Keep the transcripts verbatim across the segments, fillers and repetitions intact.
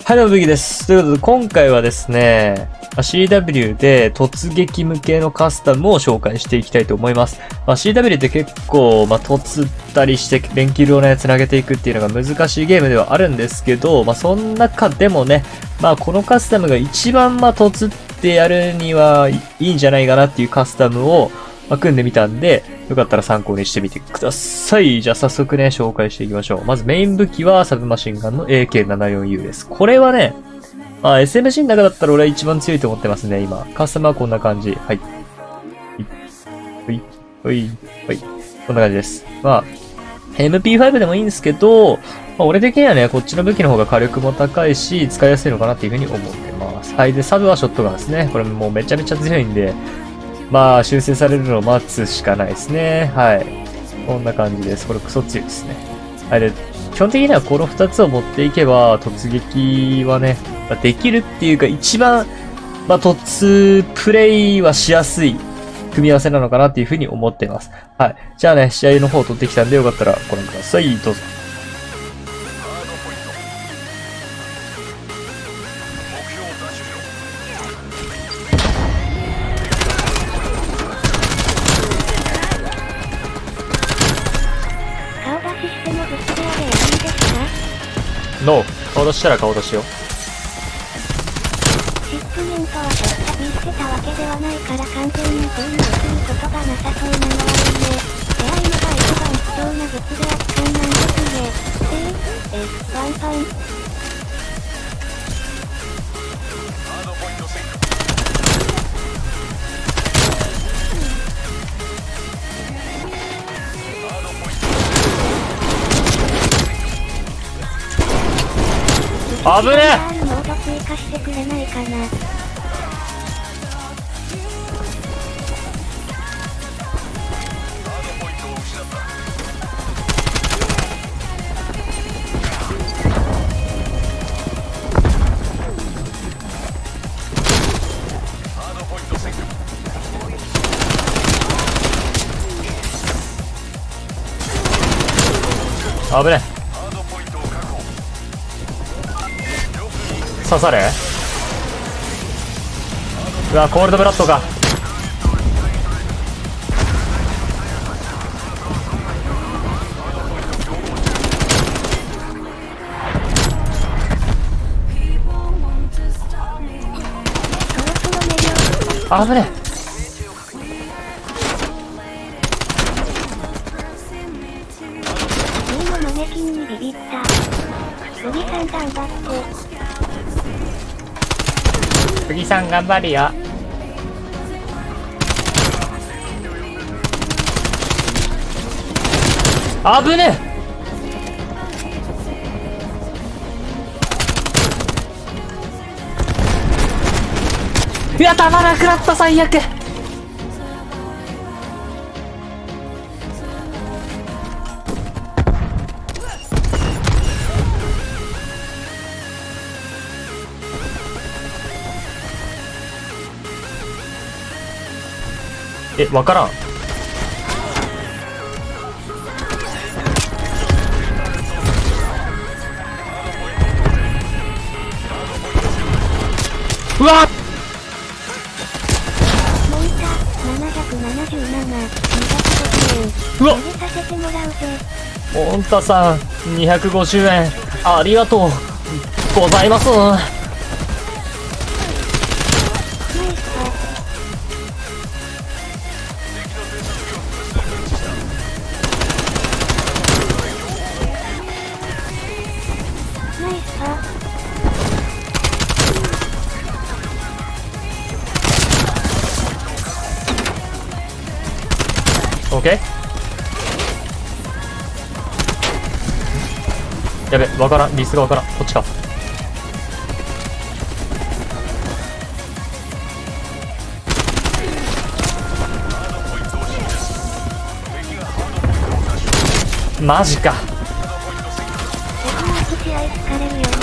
はい、どうも、ブギです。ということで、今回はですね、シーダブリュー で突撃向けのカスタムを紹介していきたいと思います。まあ、シーダブリュー って結構、まあ、突ったりして、連キルをね、繋げていくっていうのが難しいゲームではあるんですけど、まあ、その中でもね、まあ、このカスタムが一番、まあ、突ってやるにはいいんじゃないかなっていうカスタムを、まあ、組んでみたんで、よかったら参考にしてみてください。じゃあ早速ね、紹介していきましょう。まずメイン武器はサブマシンガンの エーケーななじゅうよんユー です。これはね、まあ、エスエムジー の中だったら俺は一番強いと思ってますね、今。カスタムはこんな感じ。はい。ほい、ほい、ほい。こんな感じです。まあ、エムピーファイブ でもいいんですけど、まあ、俺的にはね、こっちの武器の方が火力も高いし、使いやすいのかなっていう風に思ってます。はい。で、サブはショットガンですね。これもうめちゃめちゃ強いんで、まあ、修正されるのを待つしかないですね。はい。こんな感じです。これクソ強いですね。はい。で、基本的にはこの二つを持っていけば、突撃はね、まあ、できるっていうか、一番、まあ、突プレイはしやすい組み合わせなのかなっていうふうに思っています。はい。じゃあね、試合の方を取ってきたんで、よかったらご覧ください。どうぞ。ノー。顔出したら顔出しよ。 シップメントはとっさびしてたわけではないから完全に分類することがなさそうなのはいいね。出会いのが一番貴重な物で圧巻なんですね。えー、え、ワンパン。 危ねえ。 モード追加してくれないかな。 危ねえ。刺され。うわ、コールドブラッドか。危ねえ。 いいのマネキンにビビった。ブギさん頑張って。 ブギさん頑張るよ。危ねえ。いや、弾なくなった、最悪。え、わからん。うわっ、 モンタななひゃくななじゅうなな、にひゃくごじゅうえん。 うわっ、 投げさせてもらうぜ。 モンタさん、にひゃくごじゅうえん、ありがとうございます。 ナイスパス。ナイスパス。 オッケー。やべ、わからん。リスがわからん。こっちか。マジか。 僕は試合疲れるよね。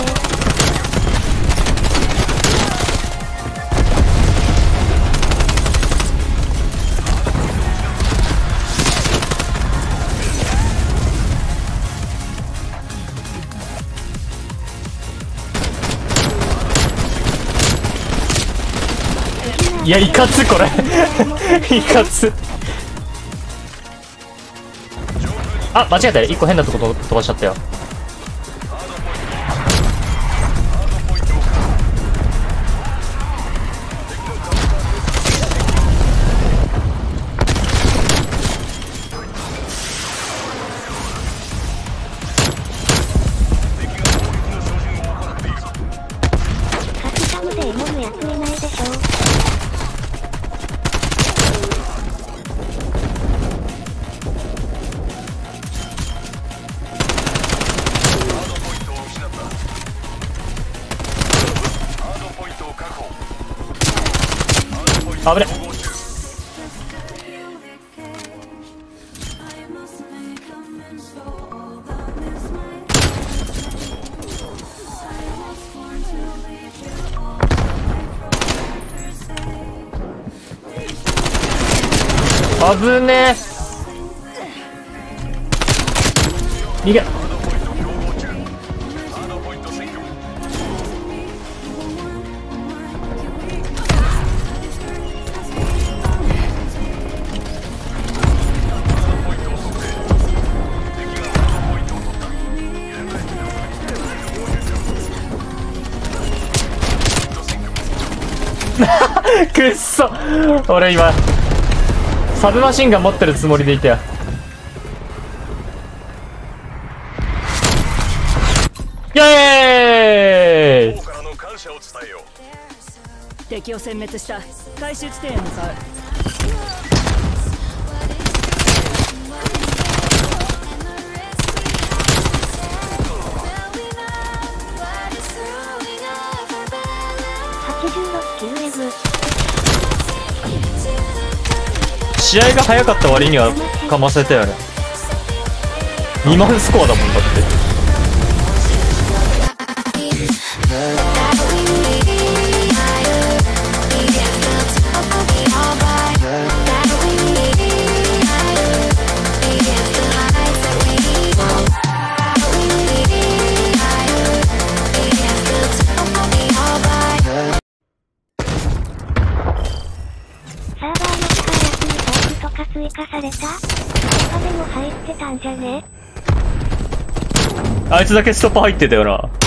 いや、いかつこれいかつ。あ、間違えた。一個変なとこ飛ばしちゃったよ。危ね。危ねえ。逃げ。くっそ。俺今サブマシンガン持ってるつもりでいたよ。イエーイ。 敵を殲滅した。回収地点へ向かう。 はちじゅうろくキルレブ。 試合が早かった割にはかませたよね。にまんスコアだもんだって。 サーバーの力にソースとか追加された？他でも入ってたんじゃね？ あいつだけストップ入ってたよな。